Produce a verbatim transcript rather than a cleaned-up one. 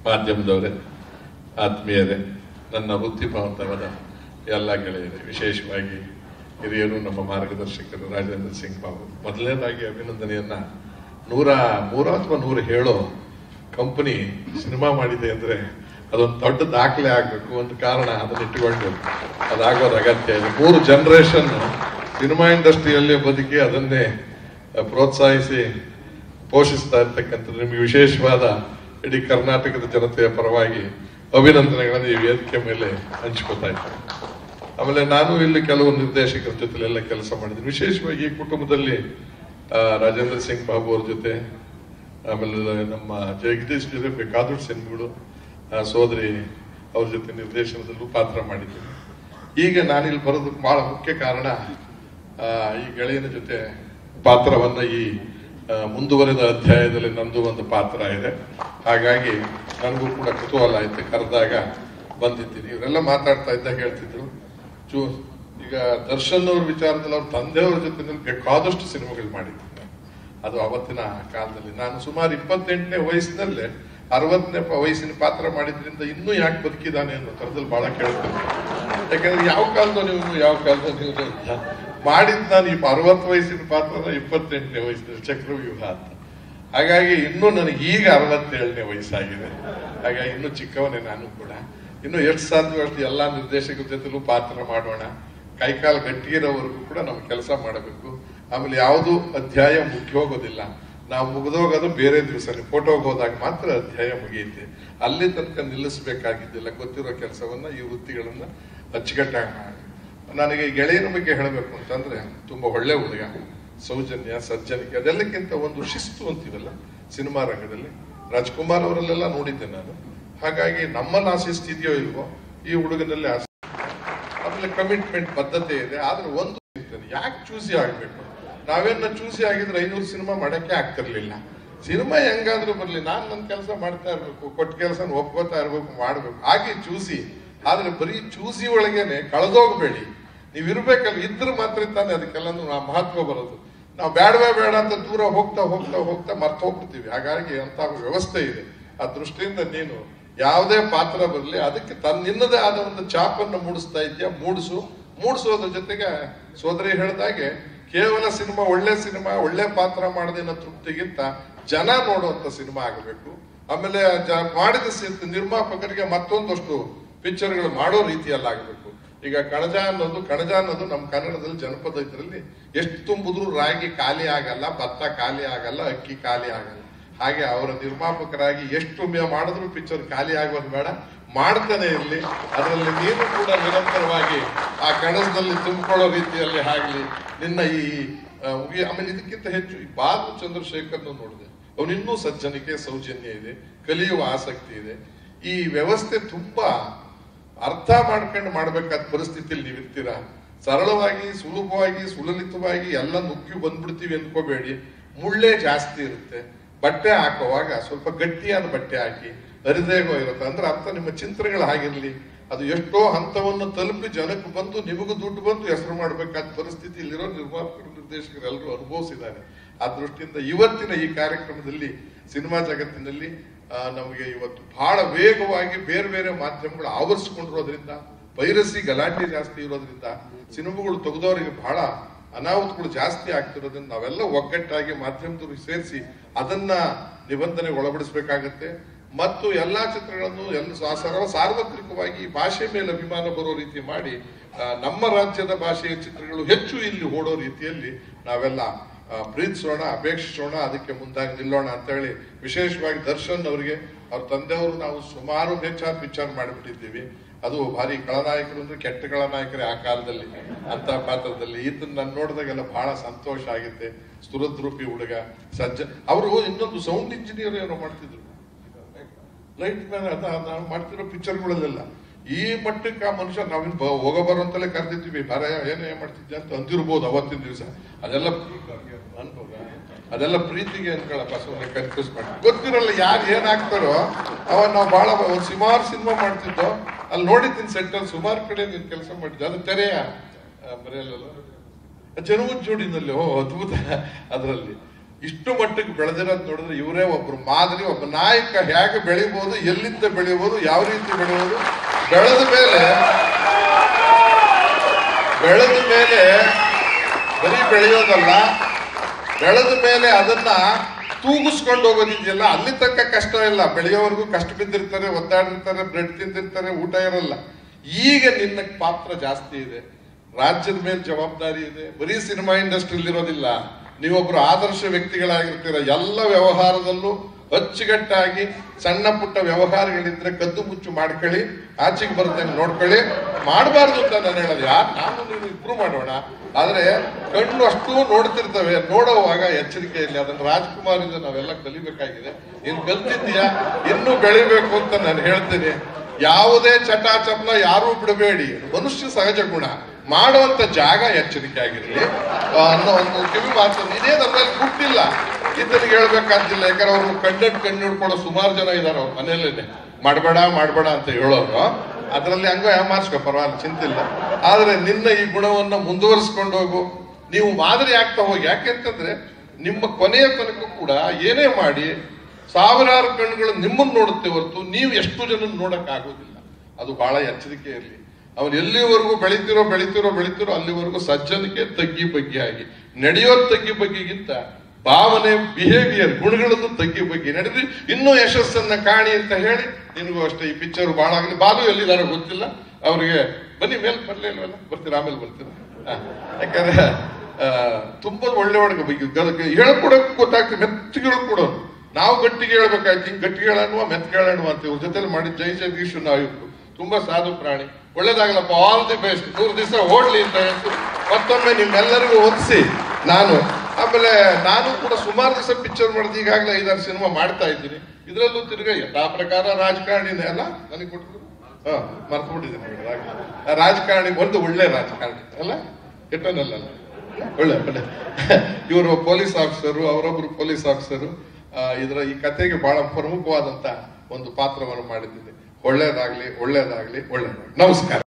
ಮಾಧ್ಯಮದವರೇ, ಆತ್ಮೀಯರೇ, ನನ್ನ ವೃತ್ತಿಪರವಾದ ಎಲ್ಲ ಗೆಳೆಯರೇ, ವಿಶೇಷವಾಗಿ ಹಿರಿಯರು, ನಮ್ಮ ಮಾರ್ಗದರ್ಶಕರು ರಾಜೇಂದ್ರ ಸಿಂಗ್ ಬಾಬು, ಮೊದಲನೇದಾಗಿ ಅಭಿನಂದನೆಯನ್ನ. ನೂರ ಮೂರ ಅಥವಾ ನೂರ ಹೇಳೋ ಕಂಪನಿ ಸಿನಿಮಾ ಮಾಡಿದೆ ಅಂದ್ರೆ ಅದೊಂದು ದೊಡ್ಡ ದಾಖಲೆ ಆಗ್ಬೇಕು. ಒಂದು ಕಾರಣ ಅದನ್ನ ಇಟ್ಟುಕೊಂಡು ಅದಾಗೋದು ಅಗತ್ಯ ಇದೆ. ಮೂರು ಜನರೇಷನ್ ಸಿನಿಮಾ ಇಂಡಸ್ಟ್ರಿಯಲ್ಲೇ ಬದುಕಿ ಅದನ್ನೇ ಪ್ರೋತ್ಸಾಹಿಸಿ ಪೋಷಿಸ್ತಾ ಇರ್ತಕ್ಕಂಥದ್ದು ನಿಮಗೆ ವಿಶೇಷವಾದ ಇಡೀ ಕರ್ನಾಟಕದ ಜನತೆಯ ಪರವಾಗಿ ಅಭಿನಂದನೆಗಳನ್ನು ಈ ವೇದಿಕೆ ಮೇಲೆ ಹಂಚ್ಕೋತಾ ಇದ್ದಾರೆ. ಆಮೇಲೆ ನಾನು ಇಲ್ಲಿ ಕೆಲವು ನಿರ್ದೇಶಕರ ಜೊತೆಲೆಲ್ಲ ಕೆಲಸ ಮಾಡಿದ್ದೀನಿ. ವಿಶೇಷವಾಗಿ ಈ ಕುಟುಂಬದಲ್ಲಿ ರಾಜೇಂದ್ರ ಸಿಂಗ್ ಬಾಬು ಅವ್ರ ಜೊತೆ, ಆಮೇಲೆ ನಮ್ಮ ಜಗದೀಶ್ ಜೊತೆ ಬೇಕಾದಷ್ಟು ಸಿನಿಮಾಗಳು, ಸೋದರಿ ಅವ್ರ ಜೊತೆ ನಿರ್ದೇಶನದಲ್ಲೂ ಪಾತ್ರ ಮಾಡಿದ್ದೀನಿ. ಈಗ ನಾನಿಲ್ಲಿ ಬರೋದಕ್ಕೆ ಬಹಳ ಮುಖ್ಯ ಕಾರಣ ಈ ಗೆಳೆಯನ ಜೊತೆ ಪಾತ್ರವನ್ನ ಈ ಮುಂದುವರೆದ ಅಧ್ಯಾಯದಲ್ಲಿ ನಂದು ಒಂದು ಪಾತ್ರ ಇದೆ. ಹಾಗಾಗಿ ನನಗೂ ಕೂಡ ಕುತೂಹಲ ಆಯ್ತು, ಕರೆದಾಗ ಬಂದಿದ್ದೀನಿ. ಇವರೆಲ್ಲ ಮಾತಾಡ್ತಾ ಇದ್ದಾಗ ಹೇಳ್ತಿದ್ರು, ಚೂ ಈಗ ದರ್ಶನ್ ಅವ್ರ ವಿಚಾರದಲ್ಲಿ ಅವ್ರ ತಂದೆಯವ್ರ ಜೊತೆ ಬೇಕಾದಷ್ಟು ಸಿನಿಮಾಗಳು ಮಾಡಿದ್ದೀನಿ. ಅದು ಅವತ್ತಿನ ಕಾಲದಲ್ಲಿ ನಾನು ಸುಮಾರು ಇಪ್ಪತ್ತೆಂಟನೇ ವಯಸ್ಸಿನಲ್ಲೇ ಅರವತ್ತನೇ ವಯಸ್ಸಿನ ಪಾತ್ರ ಮಾಡಿದ್ರಿಂದ ಇನ್ನೂ ಯಾಕೆ ಬದುಕಿದಾನೆ ಅನ್ನೋ ಥರದಲ್ಲಿ ಬಹಳ ಕೇಳ್ತೇನೆ. ಯಾಕಂದ್ರೆ ಯಾವ ಕಾಲದ ನೀವು ಯಾವ ಕಾಲದ ನೀವು ಮಾಡಿದ್ ನಾನು ಈ ಅರವತ್ತು ವಯಸ್ಸಿನ ಪಾತ್ರ ಇಪ್ಪತ್ತೆಂಟನೇ ವಯಸ್ಸಿನ ಚಕ್ರವ್ಯೂಹ ಅಂತ. ಹಾಗಾಗಿ ಇನ್ನೂ ನನಗೆ ಈಗ ಅರವತ್ತೇಳನೇ ವಯಸ್ಸಾಗಿದೆ. ಹಾಗಾಗಿ ಇನ್ನೂ ಚಿಕ್ಕವನೇ ನಾನು ಕೂಡ. ಇನ್ನು ಎಷ್ಟು ಸಾಧ್ಯ ಅಷ್ಟು ಎಲ್ಲಾ ನಿರ್ದೇಶಕರ ಜೊತೆಲೂ ಪಾತ್ರ ಮಾಡೋಣ. ಕೈಕಾಲು ಗಟ್ಟಿಗಿರೋವರೆಗೂ ಕೂಡ ನಾವು ಕೆಲಸ ಮಾಡಬೇಕು. ಆಮೇಲೆ ಯಾವುದು ಅಧ್ಯಾಯ ಮುಗಿ ಹೋಗೋದಿಲ್ಲ. ನಾವು ಮುಗಿದೋಗೋದು ಬೇರೆ ದಿವಸ, ಫೋಟೋಗೆ ಹೋದಾಗ ಮಾತ್ರ ಅಧ್ಯಾಯ ಮುಗಿಯುತ್ತೆ. ಅಲ್ಲಿ ತನಕ ನಿಲ್ಲಿಸಬೇಕಾಗಿದ್ದಿಲ್ಲ. ಗೊತ್ತಿರೋ ಕೆಲಸವನ್ನ ಈ ವೃತ್ತಿಗಳನ್ನ ಅಚ್ಚುಕಟ್ಟಾಗಿ ಮಾಡಿ. ನನಗೆ ಗೆಳೆಯನ ಬಗ್ಗೆ ಹೇಳಬೇಕು ಅಂತಂದ್ರೆ ತುಂಬಾ ಒಳ್ಳೆ ಹುಡುಗ, ಸೌಜನ್ಯ, ಸಜ್ಜನಿಕೆ, ಅದೆಲ್ಲಕ್ಕಿಂತ ಒಂದು ಶಿಸ್ತು ಅಂತೀವಲ್ಲ ಸಿನಿಮಾ ರಂಗದಲ್ಲಿ. ರಾಜ್ಕುಮಾರ್ ಅವರಲ್ಲೆಲ್ಲ ನೋಡಿದ್ದೆ ನಾನು. ಹಾಗಾಗಿ ನಮ್ಮಲ್ಲಿ ಆ ಶಿಸ್ತು ಇದೆಯೋ ಇಲ್ವೋ, ಈ ಹುಡುಗನಲ್ಲಿ ಆಸೆ. ಆಮೇಲೆ ಕಮಿಟ್ಮೆಂಟ್, ಬದ್ಧತೆ ಇದೆ. ಆದ್ರೆ ಒಂದು ಯಾಕೆ ಚೂಸಿ ಆಗ್ಬೇಕು? ನಾವೇನ ಚೂಸಿ ಆಗಿದ್ರೆ ಐನೂರು ಸಿನಿಮಾ ಮಾಡಕ್ಕೆ ಆಗ್ತಿರ್ಲಿಲ್ಲ. ಸಿನಿಮಾ ಹೆಂಗಾದ್ರೂ ಬರ್ಲಿ, ನಾನ್ ನನ್ನ ಕೆಲಸ ಮಾಡ್ತಾ ಇರ್ಬೇಕು, ಕೊಟ್ಟ ಕೆಲಸ ಒಪ್ಕೋತಾ ಇರ್ಬೇಕು, ಮಾಡ್ಬೇಕು. ಹಾಗೆ ಚೂಸಿ. ಆದ್ರೆ ಬರೀ ಚೂಸಿ ಒಳಗೇನೆ ಕಳೆದೋಗ್ಬೇಡಿ. ನೀವ್ ಇರ್ಬೇಕಲ್ಲ, ಇದ್ರ ಮಾತ್ರ ತಾನೆ ಅದಕ್ಕೆಲ್ಲ ಮಹತ್ವ ಬರೋದು. ನಾವು ಬೇಡವೇ ಬೇಡ ಅಂತ ದೂರ ಹೋಗ್ತಾ ಹೋಗ್ತಾ ಹೋಗ್ತಾ ಮರ್ತ ಹೋಗ್ಬಿಡ್ತೀವಿ. ಹಾಗಾಗಿ ಅಂತ ವ್ಯವಸ್ಥೆ ಇದೆ. ಆ ದೃಷ್ಟಿಯಿಂದ ನೀನು ಯಾವುದೇ ಪಾತ್ರ ಬರಲಿ ಅದಕ್ಕೆ ತನ್ನ ನಿನ್ನದೇ ಆದ ಒಂದು ಚಾಪನ್ನು ಮೂಡಿಸ್ತಾ ಇದೆಯಾ, ಮೂಡಿಸು. ಮೂಡಿಸೋದ್ರ ಜೊತೆಗೆ ಸೋದರಿ ಹೇಳ್ದಾಗೆ ಕೇವಲ ಸಿನಿಮಾ ಒಳ್ಳೆ ಸಿನಿಮಾ, ಒಳ್ಳೆ ಪಾತ್ರ ಮಾಡದೇನೋ ತೃಪ್ತಿಗಿಂತ ಜನ ನೋಡುವಂತ ಸಿನಿಮಾ ಆಗಬೇಕು. ಆಮೇಲೆ ಮಾಡಿದ ನಿರ್ಮಾಪಕರಿಗೆ ಮತ್ತೊಂದಷ್ಟು ಪಿಕ್ಚರ್ಗಳು ಮಾಡೋ ರೀತಿಯಲ್ಲಿ ಆಗಬೇಕು. ಈಗ ಕಣಜ ಅನ್ನೋದು ಕಣಜ ಅನ್ನೋದು ನಮ್ಮ ಕನ್ನಡದಲ್ಲಿ ಜನಪದ ಇದರಲ್ಲಿ ಎಷ್ಟು ತುಂಬಿದ್ರು ರಾಗಿ ಖಾಲಿ ಆಗಲ್ಲ, ಭತ್ತ ಖಾಲಿ ಆಗಲ್ಲ, ಅಕ್ಕಿ ಖಾಲಿ ಆಗಲ್ಲ. ಹಾಗೆ ಅವರ ನಿರ್ಮಾಪಕರಾಗಿ ಎಷ್ಟು ಮಾಡಿದ್ರು ಪಿಕ್ಚರ್ ಖಾಲಿ ಆಗೋದು ಬೇಡ, ಮಾಡ್ತಾನೆ ಇರಲಿ. ಅದರಲ್ಲಿ ನೀನು ಕೂಡ ನಿರಂತರವಾಗಿ ಆ ಕಣಜದಲ್ಲಿ ತುಂಬಿಕೊಳ್ಳೋ ರೀತಿಯಲ್ಲಿ ಆಗ್ಲಿ ನಿನ್ನ ಈ. ಆಮೇಲೆ ಇದಕ್ಕಿಂತ ಹೆಚ್ಚು ಈ ಬಾಲು ಚಂದ್ರಶೇಖರ್ನ ನೋಡಿದೆ. ಅವನಿನ್ನೂ ಸಜ್ಜನಿಕೆ, ಸೌಜನ್ಯ ಇದೆ, ಕಲಿಯುವ ಆಸಕ್ತಿ ಇದೆ. ಈ ವ್ಯವಸ್ಥೆ ತುಂಬಾ ಅರ್ಥ ಮಾಡ್ಕೊಂಡು ಮಾಡ್ಬೇಕಾದ ಪರಿಸ್ಥಿತಿಯಲ್ಲಿ ನೀವಿರ್ತೀರಾ. ಸರಳವಾಗಿ, ಸುಲಭವಾಗಿ, ಸುಲಲಿತವಾಗಿ ಎಲ್ಲ ನುಗ್ಗಿ ಬಂದ್ಬಿಡ್ತೀವಿ ಅನ್ಕೋಬೇಡಿ. ಮುಳ್ಳೇ ಜಾಸ್ತಿ ಇರುತ್ತೆ. ಬಟ್ಟೆ ಹಾಕುವಾಗ ಸ್ವಲ್ಪ ಗಟ್ಟಿಯಾದ ಬಟ್ಟೆ ಹಾಕಿ, ಹರಿದೇಗೋ ಇರುತ್ತೆ. ಅಂದ್ರೆ ಅರ್ಥ ನಿಮ್ಮ ಚಿಂತನೆಗಳು ಹಾಗಿರ್ಲಿ. ಅದು ಎಷ್ಟೋ ಹಂತವನ್ನು ತಲುಪಿ ಜನಕ್ಕೆ ಬಂದು ನಿಮಗೂ ದುಡ್ಡು ಬಂದು ಹೆಸರು ಮಾಡಬೇಕಾದ ಪರಿಸ್ಥಿತಿ ಇಲ್ಲಿರೋ ನಿರ್ಮಾಪಕರು, ನಿರ್ದೇಶಕರು ಎಲ್ಲರೂ ಅನುಭವಿಸಿದ್ದಾರೆ. ಆ ದೃಷ್ಟಿಯಿಂದ ಇವತ್ತಿನ ಈ ಕಾರ್ಯಕ್ರಮದಲ್ಲಿ ಸಿನಿಮಾ ಜಗತ್ತಿನಲ್ಲಿ ನಮಗೆ ಇವತ್ತು ಬಹಳ ವೇಗವಾಗಿ ಬೇರೆ ಬೇರೆ ಮಾಧ್ಯಮಗಳು ಆವರಿಸಿಕೊಂಡಿರೋದ್ರಿಂದ, ಪೈರಸಿ ಗಲಾಟೆ ಜಾಸ್ತಿ ಇರೋದ್ರಿಂದ, ಸಿನಿಮಾಗಳು ತೆಗೆದವರಿಗೆ ಬಹಳ ಅನಾಹುತಗಳು ಜಾಸ್ತಿ ಆಗ್ತಿರೋದ್ರಿಂದ ನಾವೆಲ್ಲ ಒಗ್ಗಟ್ಟಾಗಿ ಮಾಧ್ಯಮದವ್ರಿಗೆ ಸೇರಿಸಿ ಅದನ್ನ ನಿಬಂಧನೆಗೆ ಒಳಪಡಿಸಬೇಕಾಗತ್ತೆ. ಮತ್ತು ಎಲ್ಲಾ ಚಿತ್ರಗಳನ್ನು ಎಲ್ಲ ಸರ್ವ ಸಾರ್ವತ್ರಿಕವಾಗಿ ಭಾಷೆ ಮೇಲೆ ಅಭಿಮಾನ ಬರೋ ರೀತಿ ಮಾಡಿ ನಮ್ಮ ರಾಜ್ಯದ ಭಾಷೆಯ ಚಿತ್ರಗಳು ಹೆಚ್ಚು ಇಲ್ಲಿ ಓಡೋ ರೀತಿಯಲ್ಲಿ ನಾವೆಲ್ಲ ಪ್ರೀತಿಸೋಣ, ಅಪೇಕ್ಷಿಸೋಣ, ಅದಕ್ಕೆ ಮುಂದಾಗಿ ನಿಲ್ಲೋಣ ಅಂತ ಹೇಳಿ ವಿಶೇಷವಾಗಿ ದರ್ಶನ್ ಅವರಿಗೆ, ಅವ್ರ ತಂದೆಯವರು ನಾವು ಸುಮಾರು ಹೆಚ್ಚಾದ ಪಿಕ್ಚರ್ ಮಾಡಿಬಿಟ್ಟಿದ್ದೀವಿ. ಅದು ಭಾರಿ ಖಳನಾಯಕರು ಅಂದ್ರೆ ಕೆಟ್ಟ ಖಳನಾಯಕರೇ ಆ ಕಾಲದಲ್ಲಿ ಅಂತ ಪಾತ್ರದಲ್ಲಿ. ಇದನ್ನ ನಾನು ನೋಡಿದಾಗೆಲ್ಲ ಬಹಳ ಸಂತೋಷ ಆಗುತ್ತೆ. ಸ್ತುರದ್ರೂಪಿ ಹುಡುಗ, ಸಜ್ಜ. ಅವರು ಇನ್ನೊಂದು ಸೌಂಡ್ ಇಂಜಿನಿಯರ್ ಏನೋ ಮಾಡ್ತಿದ್ರು, ಲೈಟ್ ಮ್ಯಾನ್. ಅದ ನಾವು ಮಾಡ್ತಿರೋ ಪಿಕ್ಚರ್ಗಳಲ್ಲೆಲ್ಲ ಈ ಮಟ್ಟಕ್ಕೆ ಆ ಮನುಷ್ಯ ನಾವಿನ್ ಹೋಗೋ ಬರೋ ಅಂತಲೇ ಕರೆದಿದ್ವಿ. ಬರ ಏನೋ ಏನ್ ಮಾಡ್ತಿದ್ದೆ ಅಂತ ಅಂದಿರ್ಬೋದು ಅವತ್ತಿನ ದಿವಸ. ಅದೆಲ್ಲ ಅನ್ಬೋದ, ಅದೆಲ್ಲ ಪ್ರೀತಿಗೆ ಅನ್ಕೊಳಪ್ಪ, ಸುಮ್ಮನೆ ಕನ್ಫ್ಯೂಸ್ ಮಾಡಿ. ಗೊತ್ತಿರಲ್ಲ ಯಾರು ಏನ್ ಹಾಕ್ತಾರೋ ಅವ. ನಾವು ಬಹಳ ಸುಮಾರು ಸಿನಿಮಾ ಮಾಡ್ತಿದ್ದೋ, ಅಲ್ಲಿ ನೋಡಿದ್ದೀನಿ ಸೆಂಟರ್ ಸುಮಾರು ಕಡೆ ನೀನ್ ಕೆಲಸ ಮಾಡಿದ್ದೆ. ಅದು ತೆರೆಯ ಬರೆಯಲ್ಲ ಜನವು ಜೋಡಿನಲ್ಲಿ. ಓ ಅದ್ಭುತ. ಅದರಲ್ಲಿ ಇಷ್ಟು ಮಟ್ಟಿಗೆ ಬೆಳೆದಿರೋದು ನೋಡಿದ್ರೆ ಇವರೇ ಒಬ್ರು ಮಾದರಿ. ಒಬ್ಬ ನಾಯಕ ಹೇಗೆ ಬೆಳಿಬಹುದು, ಎಲ್ಲಿಂದ ಬೆಳೆಯಬಹುದು, ಯಾವ ರೀತಿ ಬೆಳೆಯಬಹುದು, ಬೆಳೆದ ಮೇಲೆ ಬೆಳೆದ ಮೇಲೆ ಬರೀ ಬೆಳೆಯೋದಲ್ಲ, ಬೆಳೆದ ಮೇಲೆ ಅದನ್ನ ತೂಗಿಸ್ಕೊಂಡು ಹೋಗೋದಿದೆಯಲ್ಲ, ಅಲ್ಲಿ ತನಕ ಕಷ್ಟ ಇಲ್ಲ. ಬೆಳೆಯೋವರೆಗೂ ಕಷ್ಟ ಬಿದ್ದಿರ್ತಾರೆ, ಒದ್ದಾಡಿರ್ತಾರೆ, ಬ್ರೆಡ್ ತಿಂದಿರ್ತಾರೆ, ಊಟ ಇರಲ್ಲ. ಈಗ ನಿನ್ನ ಪಾತ್ರ ಜಾಸ್ತಿ ಇದೆ, ರಾಜ್ಯದ ಮೇಲೆ ಜವಾಬ್ದಾರಿ ಇದೆ. ಬರೀ ಸಿನಿಮಾ ಇಂಡಸ್ಟ್ರಿಯಲ್ಲಿ ಇರೋದಿಲ್ಲ, ನೀವೊಬ್ರು ಆದರ್ಶ ವ್ಯಕ್ತಿಗಳಾಗಿರ್ತೀರ. ಎಲ್ಲ ವ್ಯವಹಾರದಲ್ಲೂ ಅಚ್ಚುಕಟ್ಟಾಗಿ ಸಣ್ಣ ಪುಟ್ಟ ವ್ಯವಹಾರಗಳಿದ್ರೆ ಕದ್ದು ಮುಚ್ಚು ಮಾಡ್ಕೊಳ್ಳಿ, ಆಚೆಗೆ ಬರ್ತಂಗೆ ನೋಡ್ಕೊಳ್ಳಿ. ಮಾಡಬಾರ್ದು ಅಂತ ನಾನು ಹೇಳೋದು. ಯಾರು ನಾನು ನೀವು ಇಂಪ್ರೂವ್ ಮಾಡೋಣ, ಆದ್ರೆ ಕಣ್ಣು ಅಷ್ಟು ನೋಡ್ತಿರ್ತವೆ, ನೋಡುವಾಗ ಎಚ್ಚರಿಕೆಯಲ್ಲಿ. ಅದನ್ನ ರಾಜ್ಕುಮಾರಿಂದ ನಾವೆಲ್ಲ ಕಲಿಬೇಕಾಗಿದೆ. ನೀನು ಕಲ್ತಿದ್ದೀಯಾ, ಇನ್ನೂ ಬೆಳಿಬೇಕು ಅಂತ ನಾನು ಹೇಳ್ತೀನಿ. ಯಾವುದೇ ಚಟ ಚಪಲ ಯಾರೂ ಬಿಡಬೇಡಿ, ಮನುಷ್ಯ ಸಹಜ ಗುಣ. ಮಾಡುವಂತ ಜಾಗ ಎಚ್ಚರಿಕೆ ಆಗಿರಲಿ ಅನ್ನೋ ಒಂದು ಕಿವಿ ಮಾತು. ಇದೇ ನಮ್ಮಲ್ಲಿ ಹುಟ್ಟಿಲ್ಲ, ಇತನಿಗೆ ಹೇಳ್ಬೇಕಾದಿಲ್ಲ. ಯಾಕಂದ್ರೆ ಅವ್ರು ಕಣ್ಣಟ್ಟು ಕಣ್ಣು ಹಿಡ್ಕೊಳ್ಳೋ ಸುಮಾರು ಜನ ಇದಾರೆ ಅವ್ರ ಮನೆಯಲ್ಲೇನೆ. ಮಾಡಬೇಡ ಮಾಡಬೇಡ ಅಂತ ಹೇಳೋರು, ಅದರಲ್ಲಿ ಹಂಗ ಯಾಮಾರ್ಸ್ಕೊ, ಪರವಾಗಿಲ್ಲ, ಚಿಂತಿಲ್ಲ. ಆದ್ರೆ ನಿನ್ನ ಈ ಗುಣವನ್ನ ಮುಂದುವರಿಸ್ಕೊಂಡು ಹೋಗು, ನೀವು ಮಾದರಿ ಆಗ್ತಾ ಹೋಗಿ. ಯಾಕೆಂತಂದ್ರೆ ನಿಮ್ಮ ಕೊನೆಯ ತನಕ ಕೂಡ ಏನೇ ಮಾಡಿ ಸಾವಿರಾರು ಕಣ್ಣುಗಳು ನಿಮ್ಮನ್ನು ನೋಡುತ್ತೆ ಹೊರತು ನೀವು ಎಷ್ಟು ಜನ ನೋಡಕ್ ಆಗೋದಿಲ್ಲ. ಅದು ಬಹಳ ಎಚ್ಚರಿಕೆ ಇರಲಿ. ಅವ್ರು ಎಲ್ಲಿವರೆಗೂ ಬೆಳಿತಿರೋ ಬೆಳಿತಿರೋ ಬೆಳಿತಿರೋ ಅಲ್ಲಿವರೆಗೂ ಸಜ್ಜನಿಕೆ ತಗ್ಗಿ ಬಗ್ಗಿ ಆಗಿ ನಡೆಯೋ. ತಗ್ಗಿ ಬಗ್ಗಿಗಿಂತ ಭಾವನೆ, ಬಿಹೇವಿಯರ್, ಗುಣಗಳದ್ದು ತಗ್ಗಿ ಬಗ್ಗಿ ನಡೆದ್ರಿ ಇನ್ನೂ ಯಶಸ್ಸನ್ನ ಕಾಣಿ ಅಂತ ಹೇಳಿ ನಿನಗೂ ಅಷ್ಟೇ. ಈ ಪಿಕ್ಚರ್ ಬಹಳ ಆಗಲಿ. ಬಾಲು ಎಲ್ಲಿದಾರೋ ಗೊತ್ತಿಲ್ಲ, ಅವ್ರಿಗೆ ಬನ್ನಿ ಮೇಲೆ ಬರ್ಲೇ ಇಲ್ವಲ್ಲ, ಬರ್ತೀರಾ, ಆಮೇಲೆ ಬರ್ತೀರಾ. ಯಾಕಂದ್ರೆ ಆ ತುಂಬಾ ಒಳ್ಳೆ ಒಳಗೆ ಬಗ್ಗೆ ಹೇಳ್ಕೊಡೋಕೆ ಗೊತ್ತಾಗ್ತದೆ, ಮೆತ್ತಿಗೆ ಹೇಳ್ಕೊಡೋದು. ನಾವು ಗಟ್ಟಿಗೆ ಹೇಳ್ಬೇಕಾಯ್ತು, ಹಿಂಗ್ ಗಟ್ಟಿಗೆ ಹೇಳೋಣ ಮೆತ್ತಿಗೆ ಹೇಳೋಣ ಅಂತ ಇವ್ರ ಜೊತೆ ಮಾಡಿ ಜೈ ಜಗದೀಶ್ ನಾವಿಬ್ರು ತುಂಬಾ ಸಾಧು ಪ್ರಾಣಿ. ಒಳ್ಳೇದಾಗಲಪ್ಪ, ಆಲ್ ದಿ ಬೆಸ್ಟ್, ನೂರು ದಿವಸ ಓಡ್ಲಿ ಅಂತ ಹೇಳ್ತು. ಮತ್ತೊಮ್ಮೆ ನಿಮ್ಮೆಲ್ಲರಿಗೂ ಒದಿಸಿ ನಾನು. ಆಮೇಲೆ ನಾನು ಕೂಡ ಸುಮಾರು ದಿವಸ ಪಿಕ್ಚರ್ ಮಾಡಿದ, ಈಗಾಗಲೇ ಐದಾರು ಸಿನಿಮಾ ಮಾಡ್ತಾ ಇದ್ದೀನಿ. ಇದರಲ್ಲೂ ತಿರ್ಗ ಯಥಾ ಪ್ರಕಾರ ರಾಜಕಾರಣಿನೇ ಅಲ್ಲ, ನನಗೆ ಕೊಟ್ಟರು ಹಾ ಮರ್ತು ಬಿಟ್ಟಿದ್ದೀನಿ. ರಾಜಕಾರಣಿ ಒಂದು ಒಳ್ಳೆ ರಾಜಕಾರಣಿ ಅಲ್ಲ, ಕೆಟ್ಟನಲ್ಲ, ಒಳ್ಳೆ ಒಳ್ಳೆ. ಇವರು ಪೊಲೀಸ್ ಆಫೀಸರು, ಅವರೊಬ್ರು ಪೊಲೀಸ್ ಆಫೀಸರು. ಇದರ ಈ ಕಥೆಗೆ ಬಹಳ ಪ್ರಮುಖವಾದಂತ ಒಂದು ಪಾತ್ರವನ್ನು ಮಾಡಿದ್ದೀನಿ. ಒಳ್ಳೇದಾಗ್ಲಿ ಒಳ್ಳೇದಾಗ್ಲಿ ಒಳ್ಳೇದಾಗ್ಲಿ. ನಮಸ್ಕಾರ.